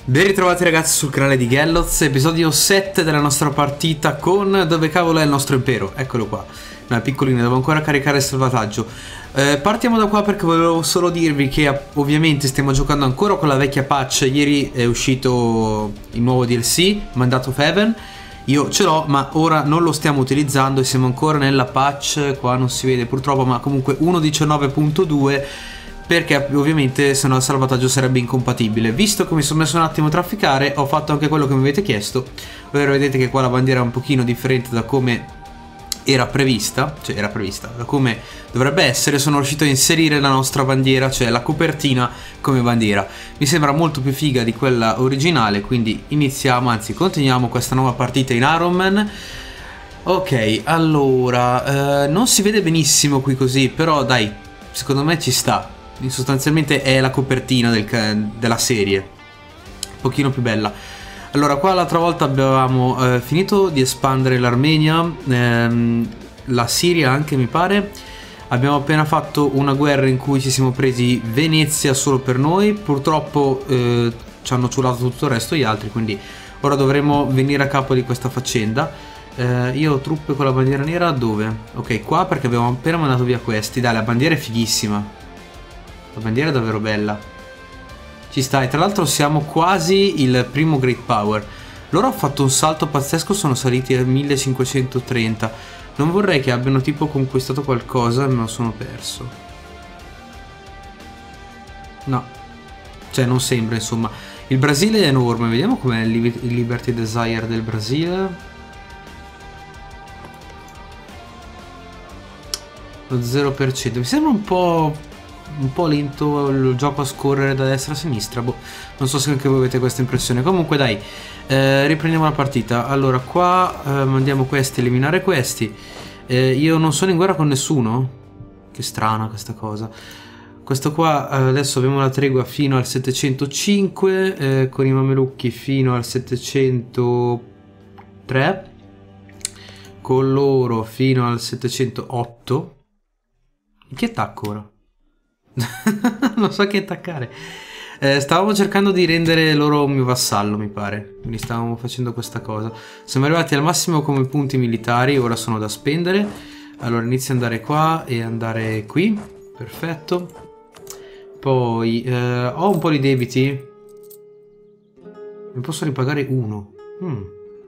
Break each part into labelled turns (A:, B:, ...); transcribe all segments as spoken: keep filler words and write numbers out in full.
A: Ben ritrovati ragazzi sul canale di Galloz, episodio sette della nostra partita con dove cavolo è il nostro impero. Eccolo qua, una piccolina, devo ancora caricare il salvataggio. eh, Partiamo da qua perché volevo solo dirvi che ovviamente stiamo giocando ancora con la vecchia patch. Ieri è uscito il nuovo D L C, Mandate of Heaven. Io ce l'ho, ma ora non lo stiamo utilizzando e siamo ancora nella patch, qua non si vede purtroppo, ma comunque uno punto diciannove punto due, perché ovviamente se no il salvataggio sarebbe incompatibile. Visto che mi sono messo un attimo a trafficare, ho fatto anche quello che mi avete chiesto, ovvero vedete che qua la bandiera è un pochino differente da come era prevista, cioè era prevista, da come dovrebbe essere. Sono riuscito a inserire la nostra bandiera, cioè la copertina come bandiera. Mi sembra molto più figa di quella originale, quindi iniziamo, anzi continuiamo questa nuova partita in Iron Man. Ok, allora, eh, non si vede benissimo qui così, però dai, secondo me ci sta. Sostanzialmente è la copertina del, della serie, un pochino più bella. Allora, qua l'altra volta avevamo eh, finito di espandere l'Armenia, ehm, la Siria anche mi pare. Abbiamo appena fatto una guerra in cui ci siamo presi Venezia solo per noi. Purtroppo eh, ci hanno ciulato tutto il resto gli altri, quindi ora dovremo venire a capo di questa faccenda. eh, Io ho truppe con la bandiera nera dove? Ok, qua, perché abbiamo appena mandato via questi. Dai, la bandiera è fighissima. La bandiera è davvero bella. Ci stai. Tra l'altro siamo quasi il primo Great Power. Loro hanno fatto un salto pazzesco, sono saliti a millecinquecentotrenta. Non vorrei che abbiano tipo conquistato qualcosa e me lo sono perso. No, cioè non sembra, insomma. Il Brasile è enorme. Vediamo com'è il Liberty Desire del Brasile. Lo zero per cento. Mi sembra un po' un po' lento il gioco a scorrere da destra a sinistra. Boh, non so se anche voi avete questa impressione. Comunque dai, eh, riprendiamo la partita. Allora qua eh, mandiamo questi, eliminare questi. eh, Io non sono in guerra con nessuno. Che strana questa cosa. Questo qua eh, adesso abbiamo la tregua fino al settecentocinque, eh, con i mamelucchi fino al settecentotre, con loro fino al settecentootto. Che attacco ora? Non so che attaccare. eh, Stavamo cercando di rendere loro un mio vassallo, mi pare. Quindi stavamo facendo questa cosa. Siamo arrivati al massimo come punti militari. Ora sono da spendere. Allora inizio ad andare qua e andare qui. Perfetto. Poi eh, ho un po' di debiti. Ne posso ripagare uno. hmm.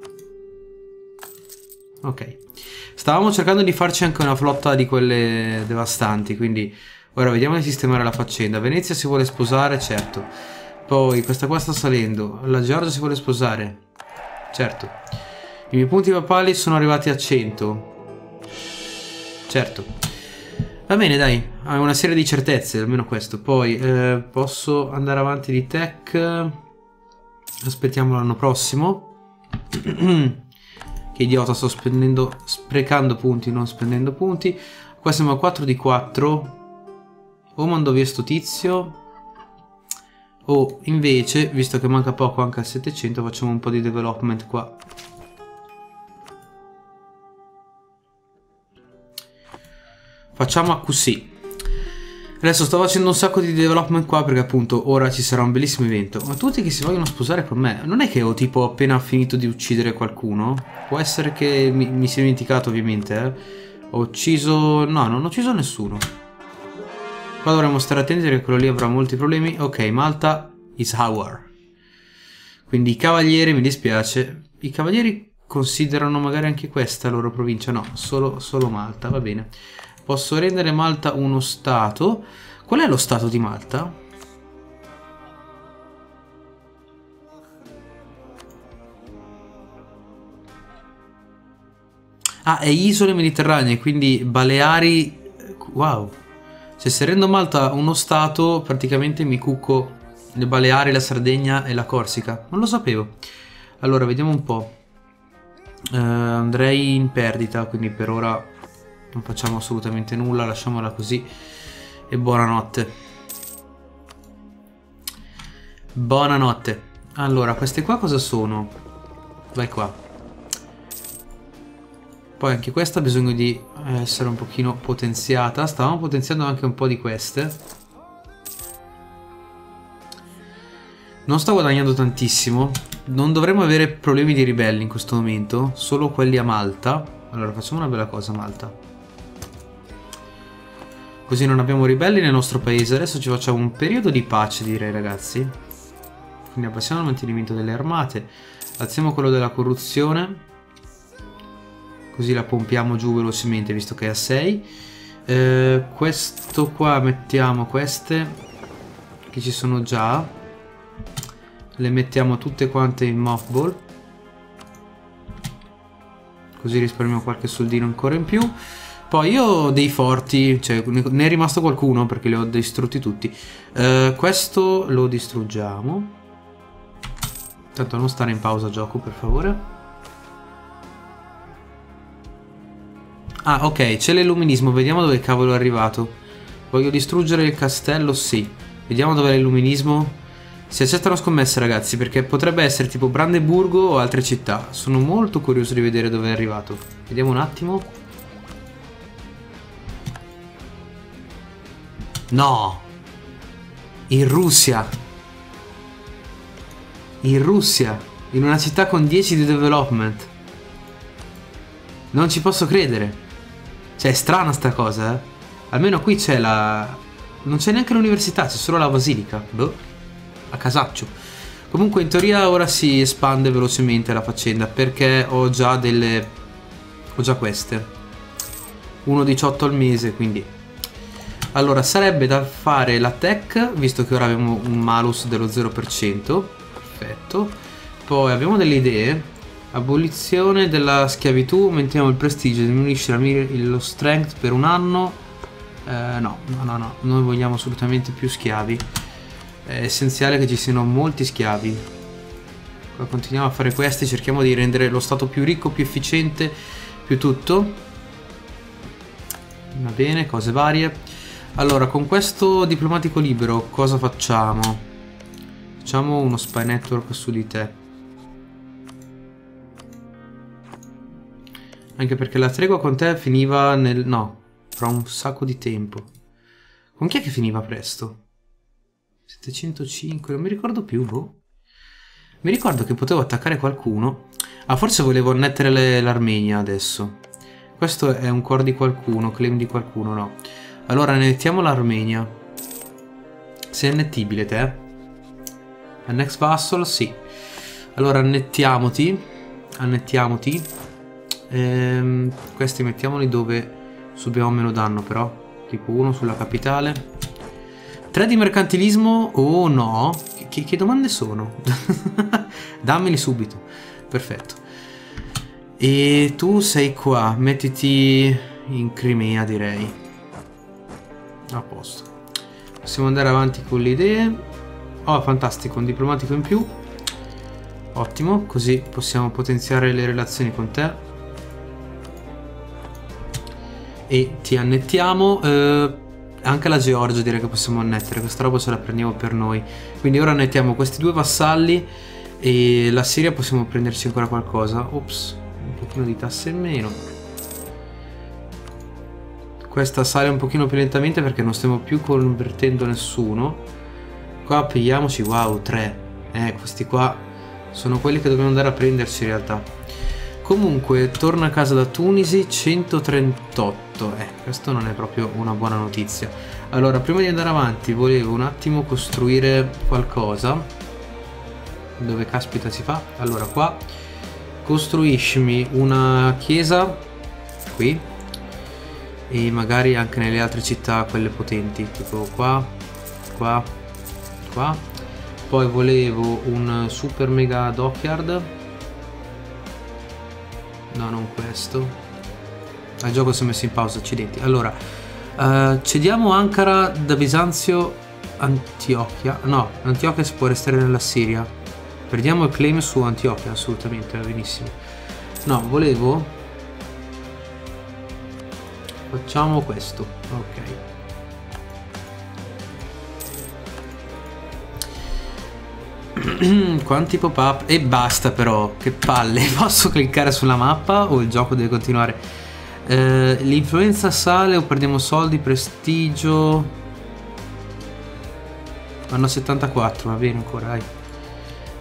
A: Ok. Stavamo cercando di farci anche una flotta di quelle devastanti, quindi ora vediamo di sistemare la faccenda. Venezia si vuole sposare, certo. Poi questa qua sta salendo. La Georgia si vuole sposare, certo. I miei punti papali sono arrivati a cento, certo. Va bene, dai, ha una serie di certezze, almeno questo. Poi eh, posso andare avanti di tech. Aspettiamo l'anno prossimo. Che idiota, sto spendendo, sprecando punti, non spendendo punti. Qua siamo a quattro di quattro. O mando via sto tizio, o invece, visto che manca poco anche al settecento, facciamo un po' di development qua. Facciamo così. Adesso sto facendo un sacco di development qua perché appunto ora ci sarà un bellissimo evento. Ma tutti che si vogliono sposare con me. Non è che ho tipo appena finito di uccidere qualcuno. Può essere che mi, mi sia dimenticato, ovviamente, eh. Ho ucciso... no, non ho ucciso nessuno. Qua dovremmo stare attenti perché quello lì avrà molti problemi. Ok, Malta is our. Quindi i cavalieri, mi dispiace. I cavalieri considerano magari anche questa loro provincia. No, solo, solo Malta, va bene. Posso rendere Malta uno stato. Qual è lo stato di Malta? Ah, è isole mediterranee, quindi Baleari. Wow. Cioè, se rendo Malta uno stato, praticamente mi cucco le Baleari, la Sardegna e la Corsica. Non lo sapevo. Allora, vediamo un po'. Uh, andrei in perdita, quindi per ora non facciamo assolutamente nulla, lasciamola così. E buonanotte. Buonanotte. Allora, queste qua cosa sono? Vai qua. Poi anche questa ha bisogno di essere un pochino potenziata. Stavamo potenziando anche un po' di queste. Non sto guadagnando tantissimo. Non dovremmo avere problemi di ribelli in questo momento. Solo quelli a Malta. Allora facciamo una bella cosa a Malta. Così non abbiamo ribelli nel nostro paese. Adesso ci facciamo un periodo di pace, direi, ragazzi. Quindi abbassiamo il mantenimento delle armate. Alziamo quello della corruzione. Così la pompiamo giù velocemente, visto che è a sei. Eh, questo qua mettiamo queste che ci sono già. Le mettiamo tutte quante in mothball. Così risparmiamo qualche soldino ancora in più. Poi io ho dei forti, cioè ne è rimasto qualcuno perché li ho distrutti tutti. Uh, questo lo distruggiamo. Tanto non stare in pausa gioco, per favore. Ah, ok, c'è l'illuminismo. Vediamo dove cavolo è arrivato. Voglio distruggere il castello, sì. Vediamo dove è l'illuminismo. Si accettano scommesse, ragazzi, perché potrebbe essere tipo Brandeburgo o altre città. Sono molto curioso di vedere dove è arrivato. Vediamo un attimo. No! In Russia! In Russia! In una città con dieci di development. Non ci posso credere. Cioè, è strana sta cosa, eh. Almeno qui c'è la... Non c'è neanche l'università, c'è solo la basilica. Boh. A casaccio. Comunque in teoria ora si espande velocemente la faccenda, perché ho già delle... Ho già queste. uno virgola diciotto al mese, quindi... Allora, sarebbe da fare la tech, visto che ora abbiamo un malus dello zero per cento. Perfetto. Poi abbiamo delle idee. Abolizione della schiavitù, aumentiamo il prestigio, diminuisce la, lo strength per un anno. Eh, no, no, no, no, noi vogliamo assolutamente più schiavi. È essenziale che ci siano molti schiavi. Poi continuiamo a fare questi, cerchiamo di rendere lo stato più ricco, più efficiente, più tutto. Va bene, cose varie. Allora, con questo diplomatico libero cosa facciamo? Facciamo uno spy network su di te. Anche perché la tregua con te finiva nel... no, fra un sacco di tempo. Con chi è che finiva presto? settecentocinque, non mi ricordo più, boh. Mi ricordo che potevo attaccare qualcuno. Ah, forse volevo annettere l'Armenia adesso. Questo è un core di qualcuno, claim di qualcuno, no. Allora annettiamo l'Armenia. Sei annettibile te? Annex vassal, sì. Allora annettiamoti. Annettiamoti. Ehm, questi mettiamoli dove subiamo meno danno però. Tipo uno sulla capitale. tre di mercantilismo o oh, no? Che, che domande sono? Dammeli subito. Perfetto. E tu sei qua. Mettiti in Crimea, direi. A posto. Possiamo andare avanti con le idee. Oh, fantastico. Un diplomatico in più. Ottimo. Così possiamo potenziare le relazioni con te. E ti annettiamo. Eh... Anche la Georgia direi che possiamo annettere. Questa roba ce la prendiamo per noi. Quindi ora annettiamo questi due vassalli. E la Siria possiamo prenderci ancora qualcosa. Ops, un pochino di tasse in meno. Questa sale un pochino più lentamente perché non stiamo più convertendo nessuno. Qua pigliamoci, wow, tre. Eh, questi qua sono quelli che dobbiamo andare a prenderci in realtà. Comunque, torna a casa da Tunisi, centotrentotto. Eh, questo non è proprio una buona notizia. Allora, prima di andare avanti, volevo un attimo costruire qualcosa. Dove caspita si fa? Allora, qua. Costruiscimi una chiesa. Qui. E magari anche nelle altre città, quelle potenti. Tipo qua, qua, qua. Poi volevo un super mega dockyard. No, non questo. Il gioco si è messo in pausa, accidenti. Allora, uh, cediamo Ankara da Bisanzio Antiochia. No, Antiochia si può restare nella Siria. Perdiamo il claim su Antiochia, assolutamente, va benissimo. No, volevo... Facciamo questo, ok. Quanti pop-up? E basta però, che palle. Posso cliccare sulla mappa o il gioco deve continuare? Eh, l'influenza sale o perdiamo soldi, prestigio. Hanno settantaquattro, va bene ancora, dai.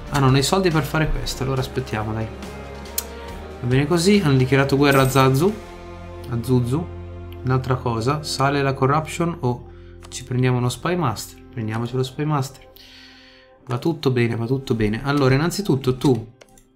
A: Ah, non ho i soldi per fare questo, allora aspettiamo, dai. Va bene così, hanno dichiarato guerra a Zazu. A Zuzu. Un'altra cosa, sale la corruption o ci prendiamo uno spy master? Prendiamoci lo spy master. Va tutto bene, va tutto bene. Allora, innanzitutto tu...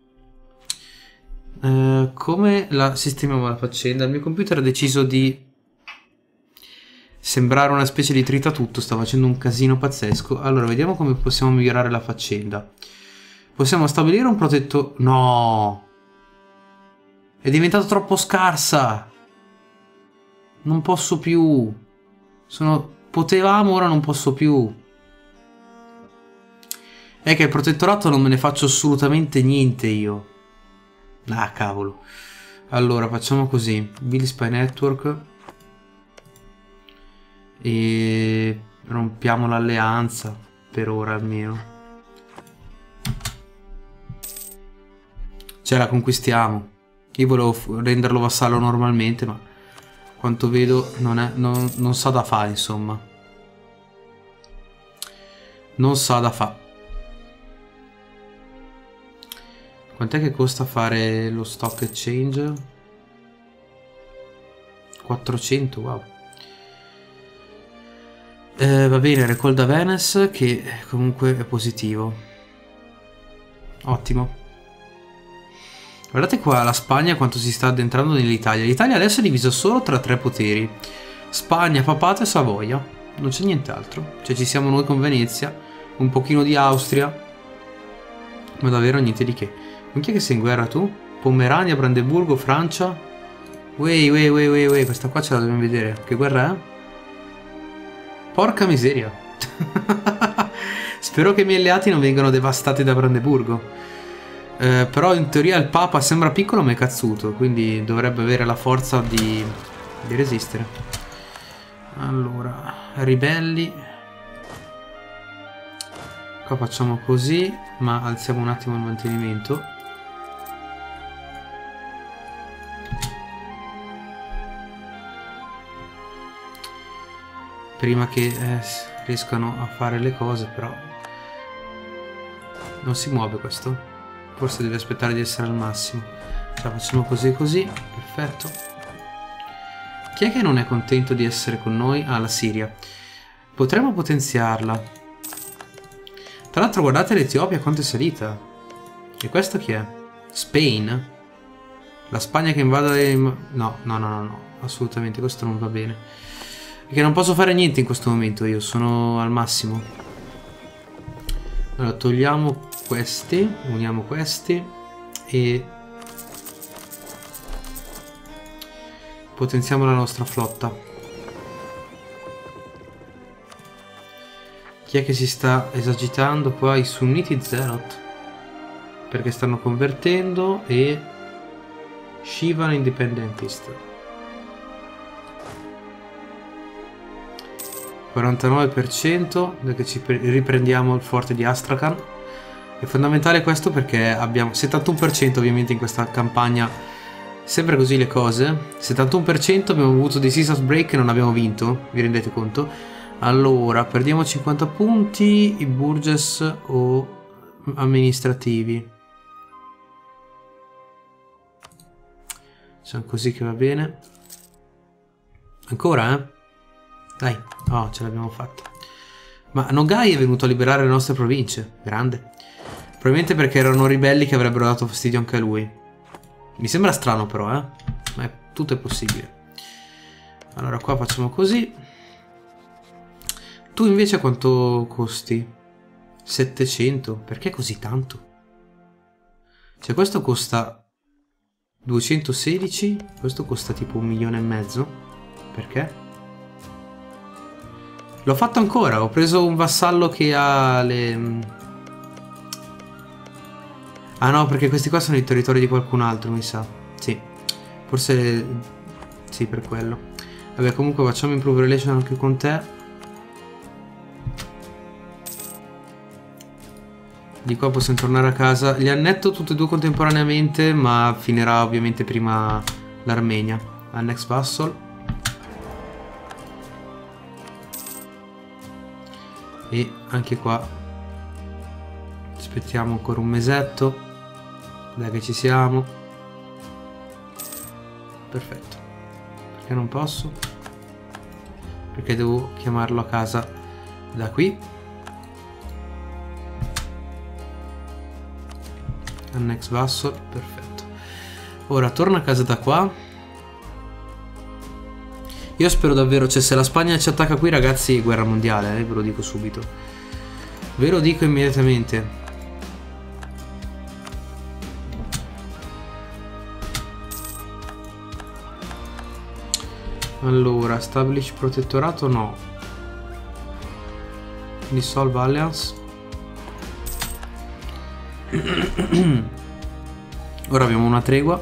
A: Uh, come la sistemiamo la faccenda? Il mio computer ha deciso di sembrare una specie di tritatutto, sta facendo un casino pazzesco. Allora, vediamo come possiamo migliorare la faccenda. Possiamo stabilire un protetto... No! È diventato troppo scarsa! Non posso più! Sono... Potevamo, ora non posso più. È che il protettorato non me ne faccio assolutamente niente io. Ah, cavolo. Allora, facciamo così. Billy Spy Network. E rompiamo l'alleanza. Per ora almeno. Cioè, la conquistiamo. Io volevo renderlo vassallo normalmente, ma quanto vedo non, è, non, non sa da fare, insomma. Non sa da fare. Quant'è che costa fare lo stock exchange? quattrocento, wow. Eh, va bene, Recall da Venice, che comunque è positivo. Ottimo. Guardate qua la Spagna quanto si sta addentrando nell'Italia. L'Italia adesso è divisa solo tra tre poteri. Spagna, Papato e Savoia. Non c'è nient'altro. Cioè ci siamo noi con Venezia, un pochino di Austria, ma davvero niente di che. Con chi è che sei in guerra tu? Pomerania, Brandeburgo, Francia? Wey, wey, wey, wey, wey, questa qua ce la dobbiamo vedere. Che guerra è? Porca miseria. Spero che i miei alleati non vengano devastati da Brandeburgo. Eh, però in teoria il Papa sembra piccolo ma è cazzuto, quindi dovrebbe avere la forza di, di resistere. Allora, ribelli. Qua facciamo così, ma alziamo un attimo il mantenimento. Prima che eh, riescano a fare le cose, però non si muove questo. Forse deve aspettare di essere al massimo. Cioè facciamo così e così. Perfetto. Chi è che non è contento di essere con noi? Ah, la Siria. Potremmo potenziarla. Tra l'altro guardate l'Etiopia quanto è salita. E questo chi è? Spain? La Spagna che invade... No, no, no, no, no. Assolutamente, questo non va bene. Perché non posso fare niente in questo momento, io sono al massimo. Allora, togliamo questi, uniamo questi e potenziamo la nostra flotta. Chi è che si sta esagitando qua? I sunniti Zerot, perché stanno convertendo, e Shivan Independentist. quarantanove per cento, perché ci riprendiamo il forte di Astrakhan. È fondamentale questo perché abbiamo settantuno per cento ovviamente in questa campagna, sempre così le cose. settantuno per cento abbiamo avuto dei Seasons Break e non abbiamo vinto, vi rendete conto? Allora, perdiamo cinquanta punti, i Burgess o amministrativi. Facciamo così che va bene. Ancora, eh? Dai, oh, ce l'abbiamo fatta. Ma Nogai è venuto a liberare le nostre province. Grande. Probabilmente perché erano ribelli che avrebbero dato fastidio anche a lui. Mi sembra strano però, eh. Ma è, tutto è possibile. Allora qua facciamo così. Tu invece quanto costi? settecento. Perché così tanto? Cioè questo costa duecentosedici. Questo costa tipo un milione e mezzo. Perché? L'ho fatto ancora, ho preso un vassallo che ha le... Ah no, perché questi qua sono i territori di qualcun altro, mi sa. Sì, forse... Sì, per quello. Vabbè, comunque facciamo improve relation anche con te. Di qua possiamo tornare a casa. Li annetto tutti e due contemporaneamente, ma finirà ovviamente prima l'Armenia. Annex Vassal. E anche qua Aspettiamo ancora un mesetto. Dai che ci siamo. Perfetto. Perché non posso? Perché devo chiamarlo a casa da qui. Annex Vassal, perfetto. Ora torna a casa da qua. Io spero davvero, cioè se la Spagna ci attacca qui ragazzi, guerra mondiale, eh, ve lo dico subito. Ve lo dico immediatamente. Allora, establish protettorato no. Dissolve alliance. Ora abbiamo una tregua.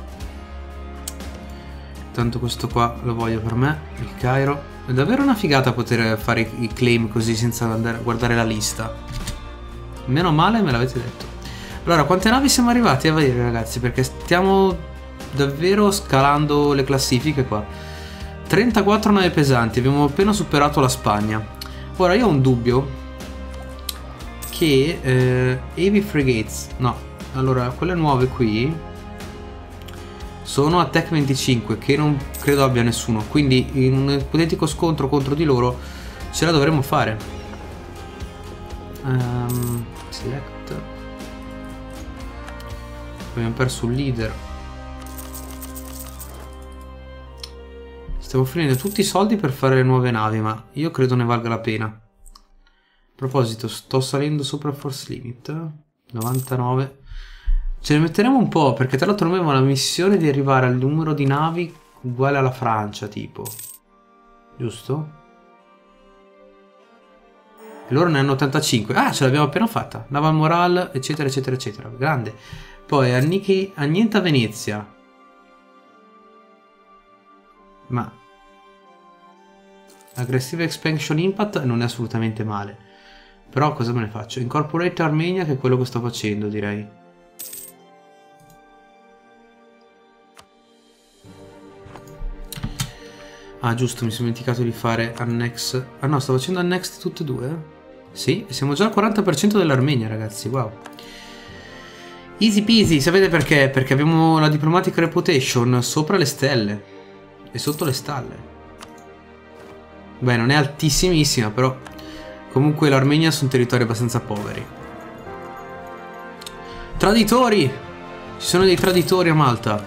A: Tanto questo qua lo voglio per me, il Cairo. È davvero una figata poter fare i claim così senza andare a guardare la lista. Meno male me l'avete detto. Allora, quante navi siamo arrivati a vedere ragazzi? Perché stiamo davvero scalando le classifiche qua. trentaquattro navi pesanti, abbiamo appena superato la Spagna. Ora io ho un dubbio che eh, Heavy Frigates, no, allora quelle nuove qui sono a Tech venticinque che non credo abbia nessuno, quindi in un ipotetico scontro contro di loro ce la dovremmo fare. um, Select. Abbiamo perso un leader. Stiamo finendo tutti i soldi per fare le nuove navi, ma io credo ne valga la pena. A proposito, sto salendo sopra il force limit. novantanove. Ce ne metteremo un po', perché tra l'altro noi abbiamo la missione di arrivare al numero di navi uguale alla Francia, tipo. Giusto? E loro ne hanno ottantacinque. Ah, ce l'abbiamo appena fatta. Naval Moral, eccetera, eccetera, eccetera. Grande. Poi annichi, annienta Venezia. Ma... Aggressive Expansion Impact non è assolutamente male. Però cosa me ne faccio? Incorporate Armenia, che è quello che sto facendo, direi. Ah, giusto, mi sono dimenticato di fare Annex. Ah no, sto facendo Annex di tutte e due? Sì, e siamo già al quaranta per cento dell'Armenia, ragazzi, wow. Easy peasy, sapete perché? Perché abbiamo la Diplomatic Reputation sopra le stelle e sotto le stalle. Beh, non è altissimissima, però comunque l'Armenia sono territori abbastanza poveri. Traditori! Ci sono dei traditori a Malta.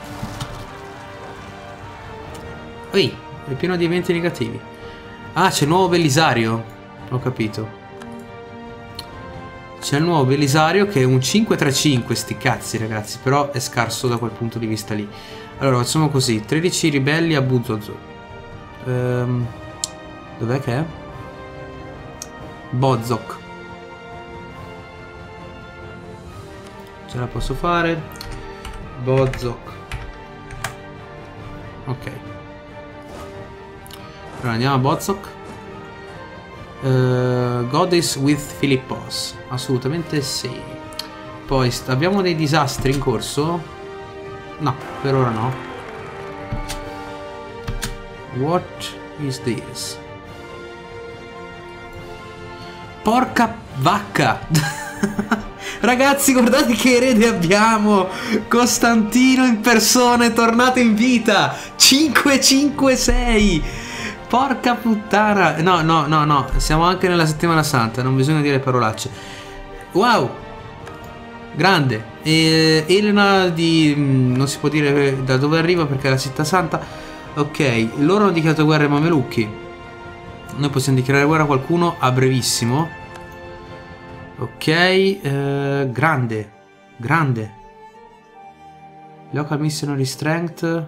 A: Ehi, è pieno di eventi negativi. Ah, c'è il nuovo Belisario. Ho capito. C'è il nuovo Belisario che è un cinque tre cinque, sti cazzi ragazzi, però è scarso da quel punto di vista lì. Allora facciamo così, tredici ribelli a Buzozo. Ehm, dov'è che è? Bozok. Ce la posso fare? Bozok. Ok. Allora andiamo a Bozok. Uh, Goddess with Philippos. Assolutamente sì. Poi abbiamo dei disastri in corso? No, per ora no. What is this? Porca vacca. Ragazzi, guardate che erede abbiamo. Costantino in persona è tornato in vita. cinque cinque sei. Porca puttana. No, no, no, no. Siamo anche nella settimana santa. Non bisogna dire parolacce. Wow. Grande. E, Elena di... non si può dire da dove arriva perché è la città santa. Ok. Loro hanno dichiarato guerra ai Mamelucchi. Noi possiamo dichiarare guerra a qualcuno a brevissimo. Ok. Eh, grande. Grande. Local Missionary Strength.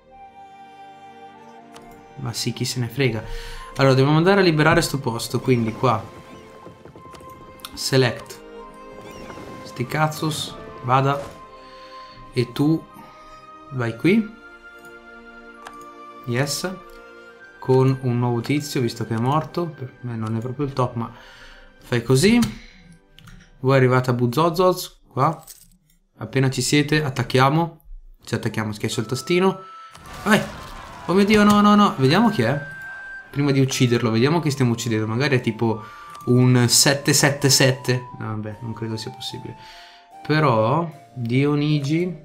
A: Ma sì, chi se ne frega. Allora, dobbiamo andare a liberare sto posto. Quindi qua Select. Sti cazzos. Vada. E tu vai qui. Yes. Con un nuovo tizio, visto che è morto. Per me non è proprio il top, ma fai così. Voi arrivate a Buzozoz. Qua. Appena ci siete, attacchiamo. Ci attacchiamo, schiaccio il tastino. Vai. Oh mio Dio, no, no, no. Vediamo chi è. Prima di ucciderlo, vediamo chi stiamo uccidendo. Magari è tipo un sette sette sette. No, vabbè, non credo sia possibile. Però Dionigi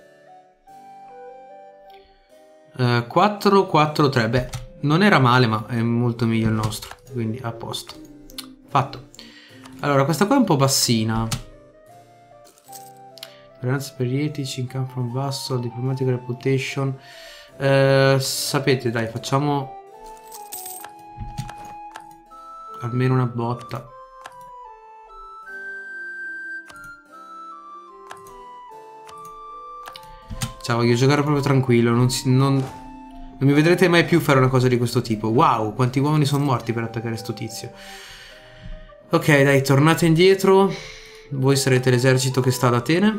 A: uh, quattro quattro tre. Beh, non era male, ma è molto meglio il nostro, quindi a posto. Fatto. Allora, questa qua è un po' bassina. Tolleranza per gli etici, income from basso, diplomatic reputation. Uh, sapete, dai, facciamo almeno una botta. Ciao, voglio giocare proprio tranquillo. Non, si, non, non mi vedrete mai più fare una cosa di questo tipo. Wow, quanti uomini sono morti per attaccare sto tizio. Ok, dai, tornate indietro. Voi sarete l'esercito che sta ad Atene.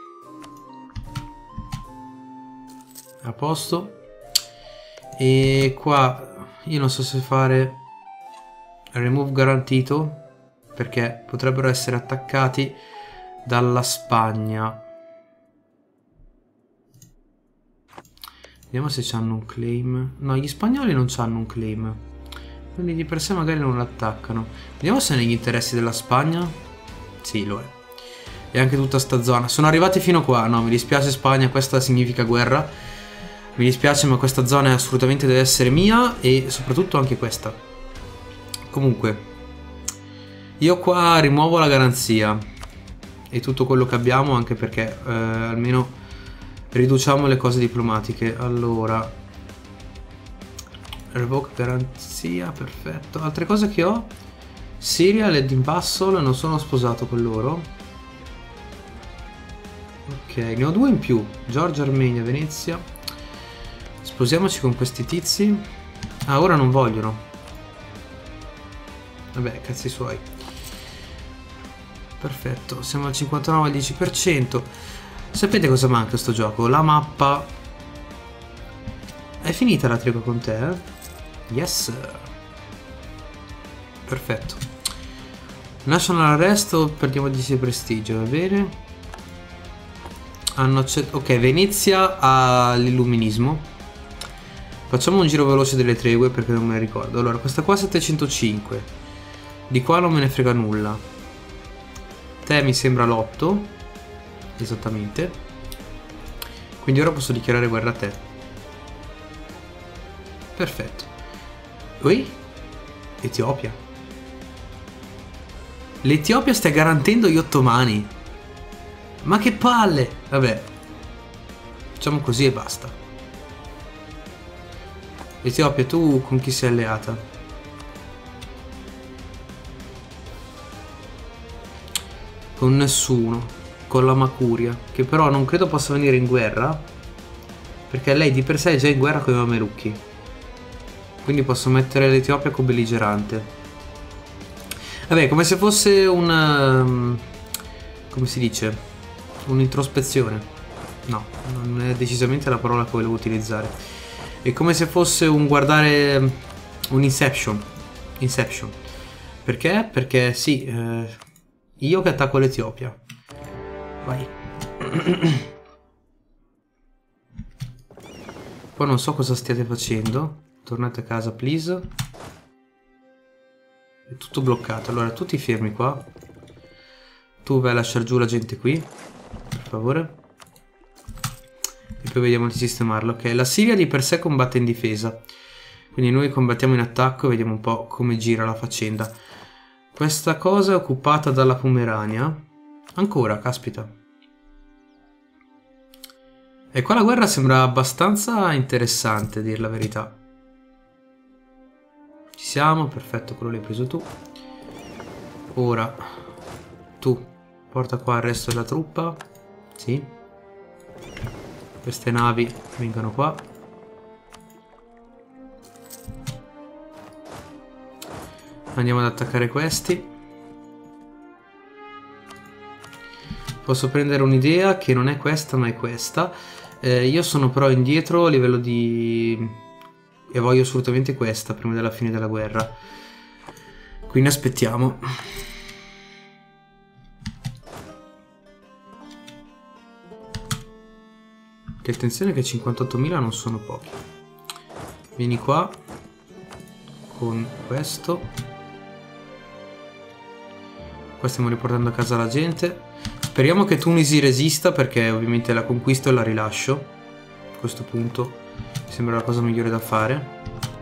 A: A posto. E qua io non so se fare remove garantito, perché potrebbero essere attaccati dalla Spagna. Vediamo se c'hanno un claim. No, gli spagnoli non c'hanno un claim, quindi di per sé magari non l'attaccano. Vediamo se è negli interessi della Spagna. Sì, lo è. E anche tutta sta zona. Sono arrivati fino qua. No, mi dispiace Spagna, questa significa guerra. Mi dispiace, ma questa zona assolutamente deve essere mia. E soprattutto anche questa. Comunque, io qua rimuovo la garanzia e tutto quello che abbiamo, anche perché eh, almeno riduciamo le cose diplomatiche. Allora, revoke garanzia, perfetto. Altre cose che ho: Siria, Led in Vassal, non sono sposato con loro. Ok, ne ho due in più: Georgia, Armenia, Venezia. Sposiamoci con questi tizi. Ah, ora non vogliono. Vabbè, cazzi suoi. Perfetto, siamo al cinquantanove al dieci per cento. Sapete cosa manca a sto gioco? La mappa. È finita la tregua con te? Eh? Yes. Perfetto. National arrest, perdiamo di sei prestigio, va bene. Hanno accettato. Ok, Venezia ha l'illuminismo. Facciamo un giro veloce delle tregue perché non me ne ricordo. Allora, questa qua settecentocinque. Di qua non me ne frega nulla. Te mi sembra l'otto. Esattamente. Quindi ora posso dichiarare guerra a te. Perfetto. Ui? Etiopia. L'Etiopia sta garantendo gli ottomani. Ma che palle. Vabbè, facciamo così e basta. Etiopia, tu con chi sei alleata? Con nessuno. Con la Macuria, che però non credo possa venire in guerra, perché lei di per sé è già in guerra con i Mamelucchi. Quindi posso mettere l'Etiopia come belligerante. Vabbè, come se fosse una... come si dice? Un'introspezione. No, non è decisamente la parola che volevo utilizzare. È come se fosse un guardare... un Inception. Inception. Perché? Perché sì, eh, io che attacco l'Etiopia. Vai. Poi non so cosa stiate facendo. Tornate a casa, please. È tutto bloccato. Allora, tutti fermi qua. Tu vai a lasciare giù la gente qui, per favore. E poi vediamo di sistemarlo. Ok, la Siria di per sé combatte in difesa, quindi noi combattiamo in attacco e vediamo un po' come gira la faccenda. Questa cosa è occupata dalla Pomerania. Ancora, caspita. E qua la guerra sembra abbastanza interessante, a dir la verità. Ci siamo, perfetto, quello l'hai preso tu. Ora, tu, porta qua il resto della truppa. Sì. Queste navi vengano qua. Andiamo ad attaccare questi. Posso prendere un'idea che non è questa ma è questa. Eh, io sono però indietro a livello di... e voglio assolutamente questa prima della fine della guerra. Quindi aspettiamo. Che attenzione che cinquantottomila non sono pochi. Vieni qua con questo. Qua stiamo riportando a casa la gente. Speriamo che Tunisi resista, perché ovviamente la conquisto e la rilascio. A questo punto mi sembra la cosa migliore da fare.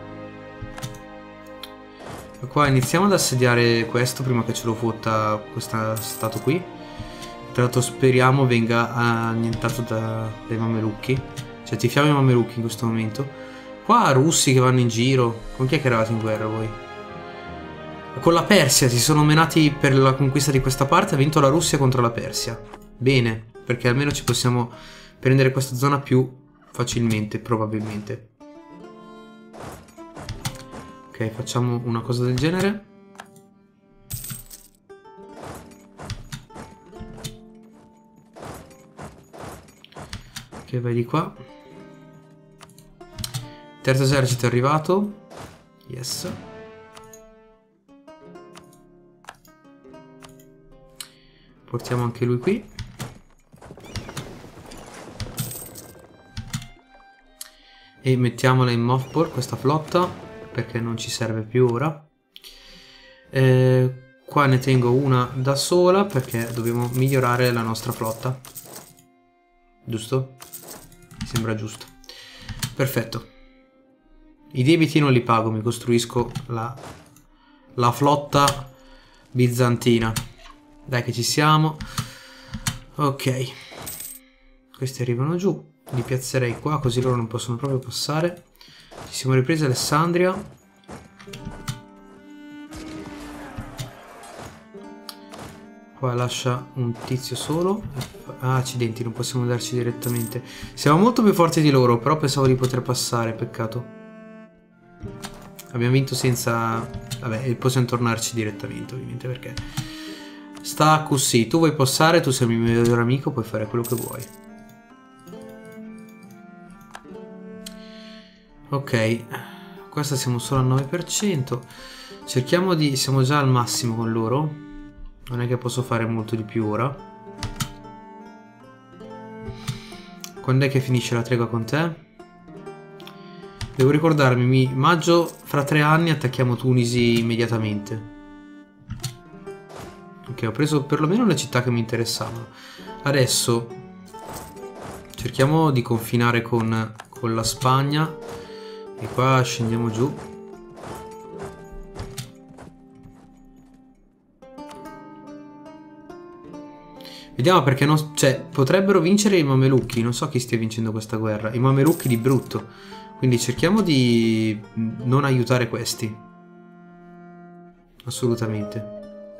A: E qua iniziamo ad assediare questo prima che ce lo fotta questo stato qui. Tra l'altro speriamo venga annientato da, dai mamelucchi. Cioè tifiamo i mamelucchi in questo momento. Qua russi che vanno in giro. Con chi è che eravate in guerra voi? Con la Persia, si sono menati per la conquista di questa parte. Ha vinto la Russia contro la Persia. Bene, perché almeno ci possiamo prendere questa zona più facilmente, probabilmente. Ok, facciamo una cosa del genere. Ok, vai di qua. Terzo esercito è arrivato. Yes. Portiamo anche lui qui. E mettiamola in mothball questa flotta, perché non ci serve più ora. Eh, qua ne tengo una da sola perché dobbiamo migliorare la nostra flotta. Giusto? Mi sembra giusto. Perfetto. I debiti non li pago, mi costruisco la, la flotta bizantina. Dai che ci siamo. Ok. Questi arrivano giù. Li piazzerei qua così loro non possono proprio passare. Ci siamo ripresi Alessandria. Qua lascia un tizio solo. Ah, accidenti, non possiamo andarci direttamente. Siamo molto più forti di loro, però pensavo di poter passare, peccato. Abbiamo vinto senza... Vabbè, possiamo tornarci direttamente, ovviamente, perché... Sta così, tu vuoi passare, tu sei il mio migliore amico, puoi fare quello che vuoi. Ok, questa siamo solo al nove per cento. Cerchiamo di... siamo già al massimo con loro. Non è che posso fare molto di più ora. Quando è che finisce la tregua con te? Devo ricordarmi, mi... maggio, fra tre anni attacchiamo Tunisi immediatamente. Ok, ho preso perlomeno le città che mi interessavano. Adesso cerchiamo di confinare con, con la Spagna. E qua scendiamo giù. Vediamo perché non... cioè, potrebbero vincere i mamelucchi. Non so chi stia vincendo questa guerra. I mamelucchi di brutto. Quindi cerchiamo di non aiutare questi. Assolutamente.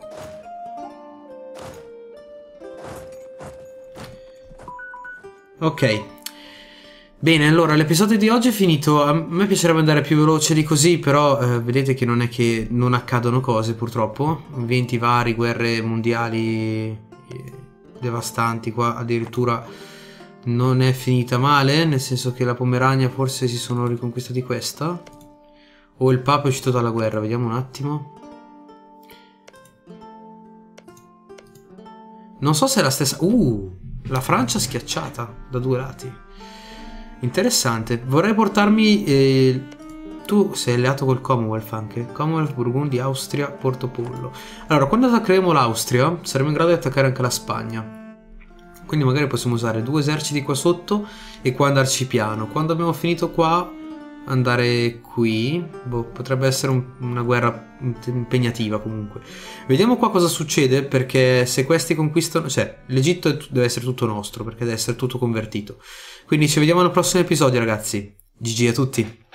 A: Ok. Bene, allora l'episodio di oggi è finito. A me piacerebbe andare più veloce di così, però eh, vedete che non è che non accadono cose purtroppo. Eventi vari, guerre mondiali eh, devastanti. Qua addirittura non è finita male, nel senso che la Pomerania forse si sono riconquistati questa. O il Papa è uscito dalla guerra, vediamo un attimo. Non so se è la stessa... Uh, la Francia schiacciata da due lati. Interessante. Vorrei portarmi... Eh, tu sei alleato col Commonwealth anche. Commonwealth, Burgundia, Austria, Portopollo. Allora, quando attaccheremo l'Austria, saremo in grado di attaccare anche la Spagna. Quindi magari possiamo usare due eserciti qua sotto e qua andarci piano. Quando abbiamo finito qua, andare qui. Boh, potrebbe essere un, una guerra impegnativa comunque. Vediamo qua cosa succede, perché se questi conquistano... Cioè, l'Egitto deve essere tutto nostro, perché deve essere tutto convertito. Quindi ci vediamo al prossimo episodio, ragazzi. G G a tutti.